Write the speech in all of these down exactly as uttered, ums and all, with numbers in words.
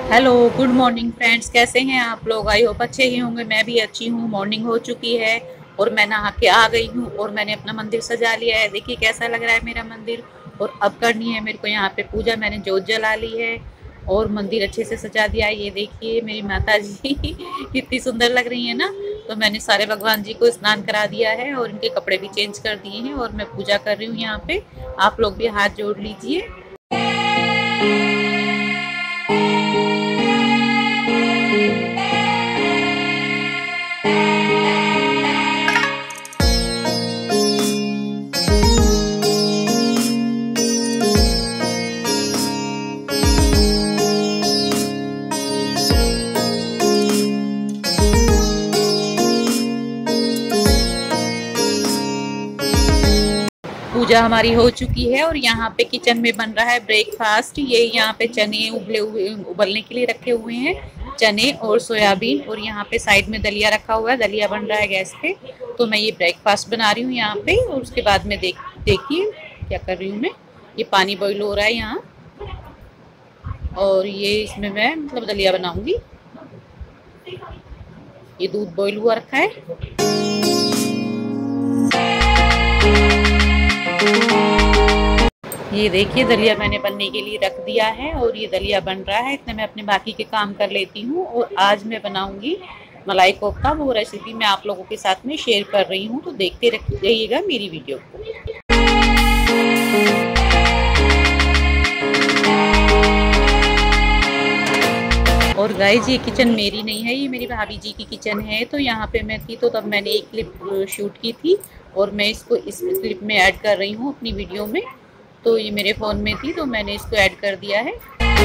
Hello, good morning friends. कैसे हैं आप लोग? आई होप अच्छे ही होंगे। मैं भी अच्छी हूँ। मॉर्निंग हो चुकी है और मैं नहा के आ गई हूँ और मैंने अपना मंदिर सजा लिया है। देखिए कैसा लग रहा है मेरा मंदिर। और अब करनी है मेरे को यहाँ पे पूजा। मैंने जोत जला ली है और मंदिर अच्छे से सजा दिया है। ये देखिए मेरी माता जी कितनी सुंदर लग रही है ना। तो मैंने सारे भगवान जी को स्नान करा दिया है और इनके कपड़े भी चेंज कर दिए हैं और मैं पूजा कर रही हूँ यहाँ पे। आप लोग भी हाथ जोड़ लीजिए। पूजा हमारी हो चुकी है और यहाँ पे किचन में बन रहा है ब्रेकफास्ट। ये यहाँ पे चने उबले हुए उबलने के लिए रखे हुए हैं, चने और सोयाबीन। और यहाँ पे साइड में दलिया रखा हुआ है, दलिया बन रहा है गैस पे। तो मैं ये ब्रेकफास्ट बना रही हूँ यहाँ पे। और उसके बाद में देख देखिए क्या कर रही हूँ मैं। ये पानी बॉईल हो रहा है यहाँ और ये इसमें मैं मतलब दलिया बनाऊंगी। ये दूध बॉईल हुआ रखा है। ये देखिए दलिया मैंने बनने के लिए रख दिया है और ये दलिया बन रहा है। इतने मैं अपने बाकी के काम कर लेती हूँ। और आज मैं बनाऊंगी मलाई कोफ्ता। वो रेसिपी मैं आप लोगों के साथ में शेयर कर रही हूँ, तो देखते रहिएगा मेरी वीडियो को। और गाइस ये किचन मेरी नहीं है, ये मेरी भाभी जी की किचन है। तो यहाँ पे मैं थी तो तब मैंने एक क्लिप शूट की थी और मैं इसको इस क्लिप में ऐड कर रही हूँ अपनी वीडियो में। तो ये मेरे फ़ोन में थी तो मैंने इसको ऐड कर दिया है।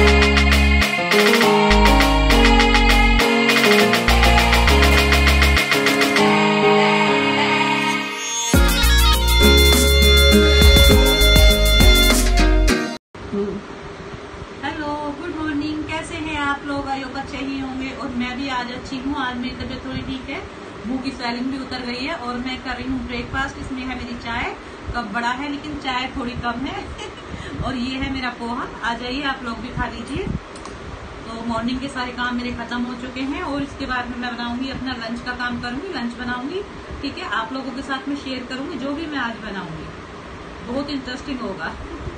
Hello, good morning. कैसे हैं आप लोग? आई होप अच्छे ही होंगे और मैं भी आज अच्छी हूँ। आज मेरी तबीयत थोड़ी ठीक है, मुंह की स्वेलिंग भी उतर गई है और मैं कर रही हूँ ब्रेकफास्ट। इसमें है मेरी चाय, कप बड़ा है लेकिन चाय थोड़ी कम है और ये है मेरा पोहा। आ जाइए आप लोग भी खा लीजिए। तो मॉर्निंग के सारे काम मेरे खत्म हो चुके हैं और इसके बाद में मैं बनाऊंगी अपना लंच का काम करूंगी, लंच बनाऊंगी। ठीक है, आप लोगों के साथ में शेयर करूंगी जो भी मैं आज बनाऊंगी। बहुत इंटरेस्टिंग होगा।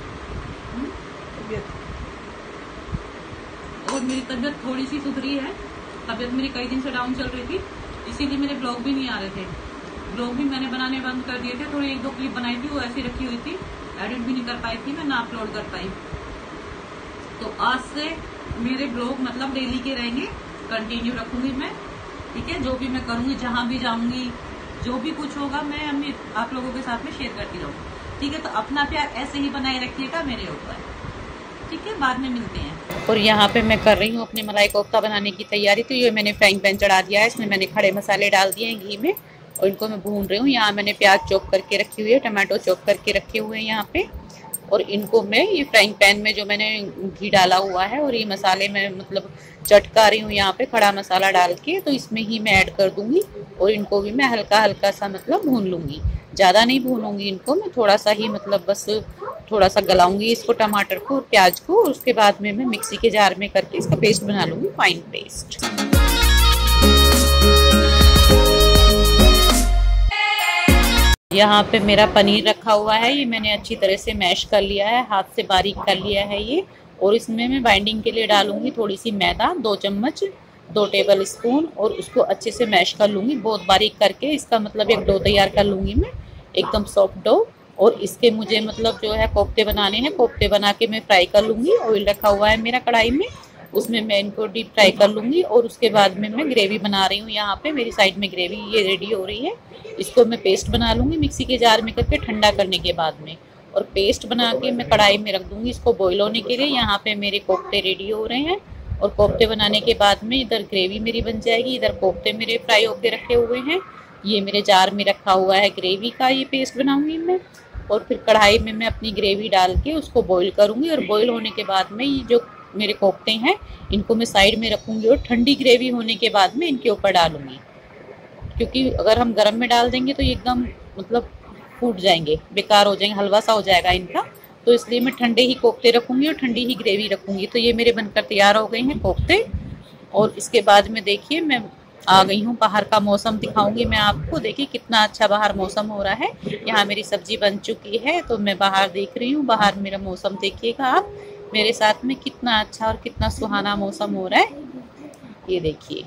और मेरी तबीयत थोड़ी सी सुधरी है। तबीयत मेरी कई दिन से डाउन चल रही थी, इसीलिए मेरे ब्लॉग भी नहीं आ रहे थे। ब्लॉग भी मैंने बनाने बंद कर दिए थे। थोड़ी एक दो क्लिप बनाई थी, वो ऐसी रखी हुई थी, एडिट भी नहीं कर पाई थी मैं, ना अपलोड कर पाई। तो आज से मेरे ब्लॉग मतलब डेली के रहेंगे, कंटिन्यू रखूंगी मैं। ठीक है, जो भी मैं करूंगी, जहां भी जाऊंगी, जो भी कुछ होगा, मैं हमें आप लोगों के साथ में शेयर करती रहूंगी। ठीक है, तो अपना प्यार ऐसे ही बनाए रखिएगा मेरे ऊपर। ठीक है, बाद में मिलते हैं। और यहाँ पे मैं कर रही हूँ अपने मलाई कोफ्ता बनाने की तैयारी। तो ये मैंने फ्राइंग पैन चढ़ा दिया है, इसमें मैंने खड़े मसाले डाल दिए हैं घी में और इनको मैं भून रही हूँ। यहाँ मैंने प्याज चॉप करके रखी हुई है, टमाटो चॉप करके रखे हुए हैं यहाँ पे। और इनको मैं ये फ्राइंग पैन में जो मैंने घी डाला हुआ है और ये मसाले मैं मतलब चटका रही हूँ यहाँ पे खड़ा मसाला डाल के। तो इसमें ही मैं ऐड कर दूंगी और इनको भी मैं हल्का हल्का सा मतलब भून लूंगी। ज़्यादा नहीं भूनूंगी इनको मैं, थोड़ा सा ही मतलब बस थोड़ा सा गलाऊंगी इसको, टमाटर को और प्याज को। और उसके बाद में मैं मिक्सी के जार में करके इसका पेस्ट बना लूंगी, फाइन पेस्ट। यहाँ पे मेरा पनीर रखा हुआ है, ये मैंने अच्छी तरह से मैश कर लिया है, हाथ से बारीक कर लिया है ये। और इसमें मैं बाइंडिंग के लिए डालूंगी थोड़ी सी मैदा, दो चम्मच, दो टेबल स्पून। और उसको अच्छे से मैश कर लूंगी बहुत बारीक करके। इसका मतलब एक डो तैयार कर लूंगी मैं, एकदम सॉफ्ट डो। और इसके मुझे मतलब जो है कोफ्ते बनाने हैं, कोफ्ते बना के मैं फ्राई कर लूँगी। ऑयल रखा हुआ है मेरा कढ़ाई में, उसमें मैं इनको डीप फ्राई कर लूँगी। और उसके बाद में मैं ग्रेवी बना रही हूँ यहाँ पे, मेरी साइड में ग्रेवी ये रेडी हो रही है। इसको मैं पेस्ट बना लूँगी मिक्सी के जार में करके, ठंडा करने के बाद में। और पेस्ट बना के मैं कढ़ाई में रख दूँगी इसको बॉईल होने के लिए। यहाँ पे मेरे कोफ्ते रेडी हो रहे हैं और कोफ्ते बनाने के बाद में इधर ग्रेवी मेरी बन जाएगी, इधर कोफ्ते मेरे फ्राई होके रखे हुए हैं। ये मेरे जार में रखा हुआ है ग्रेवी का, ये पेस्ट बनाऊँगी मैं। और फिर कढ़ाई में मैं अपनी ग्रेवी डाल के उसको बॉईल करूँगी। और बॉईल होने के बाद में ये जो मेरे कोफ्ते हैं इनको मैं साइड में रखूँगी और ठंडी ग्रेवी होने के बाद में इनके ऊपर डालूँगी। क्योंकि अगर हम गर्म में डाल देंगे तो ये एकदम मतलब फूट जाएंगे, बेकार हो जाएंगे, हलवा सा हो जाएगा इनका। तो इसलिए मैं ठंडे ही कोफ्ते रखूँगी और ठंडी ही ग्रेवी रखूँगी। तो ये मेरे बनकर तैयार हो गए हैं कोफ्ते। और इसके बाद में देखिए मैं आ गई हूँ, बाहर का मौसम दिखाऊंगी मैं आपको। देखिए कितना अच्छा बाहर मौसम हो रहा है। यहाँ मेरी सब्जी बन चुकी है तो मैं बाहर देख रही हूँ। बाहर मेरा मौसम देखिएगा आप मेरे साथ में, कितना अच्छा और कितना सुहाना मौसम हो रहा है। ये देखिए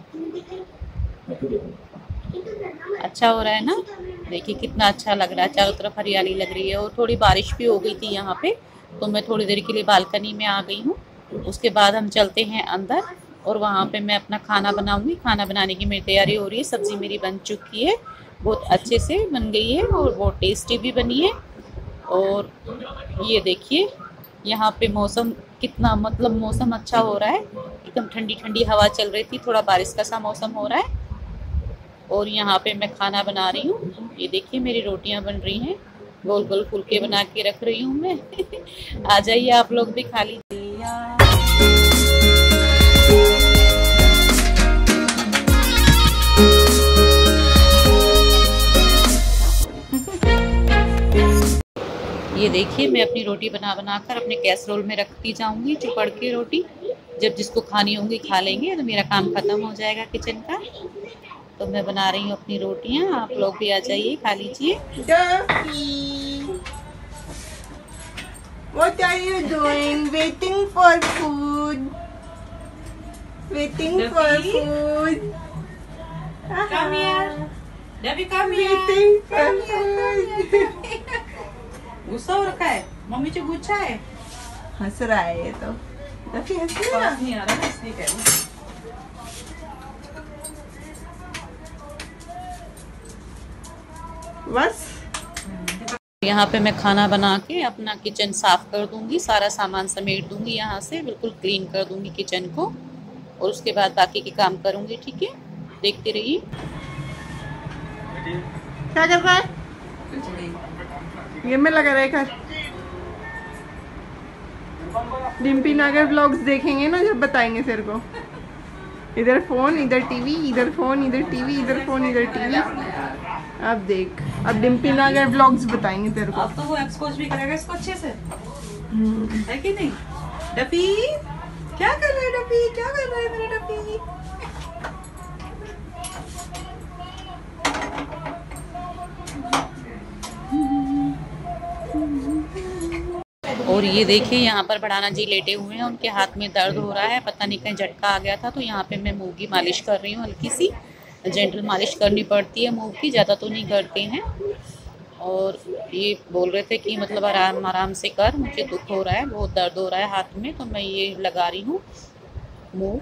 अच्छा हो रहा है ना। देखिए कितना अच्छा लग रहा है, चारों तरफ हरियाली लग रही है। और थोड़ी बारिश भी हो गई थी यहाँ पे, तो मैं थोड़ी देर के लिए बालकनी में आ गई हूँ। उसके बाद हम चलते हैं अंदर और वहाँ पे मैं अपना खाना बनाऊंगी। खाना बनाने की मेरी तैयारी हो रही है। सब्ज़ी मेरी बन चुकी है, बहुत अच्छे से बन गई है और बहुत टेस्टी भी बनी है। और ये देखिए यहाँ पे मौसम कितना, मतलब मौसम अच्छा हो रहा है, एकदम ठंडी ठंडी हवा चल रही थी, थोड़ा बारिश का सा मौसम हो रहा है। और यहाँ पे मैं खाना बना रही हूँ। ये देखिए मेरी रोटियाँ बन रही हैं, गोल गोल फुलके बना के रख रही हूँ मैं। आ जाइए आप लोग भी खा लीजिए। ये देखिए मैं अपनी रोटी बना बना कर अपने कैसरोल में रखती जाऊंगी, चुपड़ के रोटी। जब जिसको खानी होंगी खा लेंगे तो मेरा काम खत्म हो जाएगा किचन का। तो मैं बना रही हूँ अपनी रोटियाँ, आप लोग भी आ जाइए खा लीजिए। What are you doing? Waiting for food. Waiting for food. Come here. Debbie, come here. Waiting for food. गुस्सा हो रखा है, मम्मी से गुस्सा है। हंस रहा है ये तो। डफी हंस रहा है। नहीं आ रहा इसलिए कह रही। बस यहाँ पे मैं खाना बना के अपना किचन साफ कर दूंगी, सारा सामान समेट दूंगी, यहाँ से बिल्कुल क्लीन कर दूंगी किचन को। और उसके बाद बाकी के काम करूंगी। ठीक है, देखते रहिए। क्या कर रहा है? गेम में लगा रहेगा। डिम्पी नागर व्लॉग्स देखेंगे ना जब बताएंगे तेरे को। इधर फोन, इधर टीवी, इधर फोन, इधर टीवी, इधर फोन, इधर टीवी। अब देख, अब डिम्पी नागर व्लॉग्स बताएंगे तेरे को। अब तो वो एक्सपोज भी करेगा इसको अच्छे से, है कि नहीं? डफी क्या कर रहा है? डफी क्या कर रहा है मेरा डफी? और ये देखिए यहाँ पर बढ़ाना जी लेटे हुए हैं, उनके हाथ में दर्द हो रहा है, पता नहीं कहीं झटका आ गया था। तो यहाँ पे मैं मूव की मालिश कर रही हूँ, हल्की सी जेंटल मालिश करनी पड़ती है मूव की, ज़्यादा तो नहीं करते हैं। और ये बोल रहे थे कि मतलब आराम आराम से कर, मुझे दुख हो रहा है, बहुत दर्द हो रहा है हाथ में, तो मैं ये लगा रही हूँ मूव।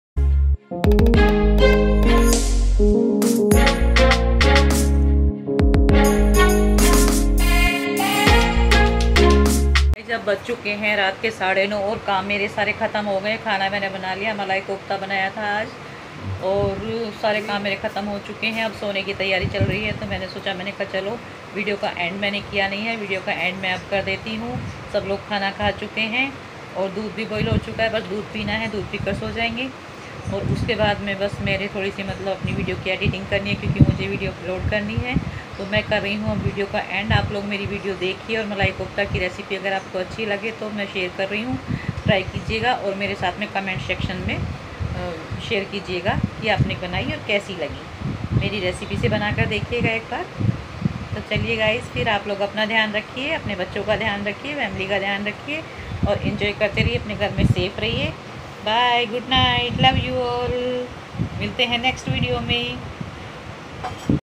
जब बज चुके हैं रात के साढ़े नौ और काम मेरे सारे ख़त्म हो गए। खाना मैंने बना लिया, मलाई कोफ्ता बनाया था आज, और सारे काम मेरे ख़त्म हो चुके हैं। अब सोने की तैयारी चल रही है, तो मैंने सोचा, मैंने कहा चलो वीडियो का एंड मैंने किया नहीं है, वीडियो का एंड मैं अब कर देती हूँ। सब लोग खाना खा चुके हैं और दूध भी बॉईल हो चुका है, बस दूध पीना है, दूध पीकर सो जाएंगे। और उसके बाद में बस मेरे थोड़ी सी मतलब अपनी वीडियो की एडिटिंग करनी है, क्योंकि मुझे वीडियो अपलोड करनी है। तो मैं कर रही हूँ अब वीडियो का एंड। आप लोग मेरी वीडियो देखिए और मलाई कोफ्ता की रेसिपी अगर आपको अच्छी लगे तो मैं शेयर कर रही हूँ, ट्राई कीजिएगा और मेरे साथ में कमेंट सेक्शन में शेयर कीजिएगा कि आपने बनाई और कैसी लगी। मेरी रेसिपी से बनाकर देखिएगा एक बार। तो चलिए गाइस, फिर आप लोग अपना ध्यान रखिए, अपने बच्चों का ध्यान रखिए, फैमिली का ध्यान रखिए और इन्जॉय करते रहिए, अपने घर में सेफ रहिए। Bye, good night, love you all. मिलते हैं नेक्स्ट वीडियो में।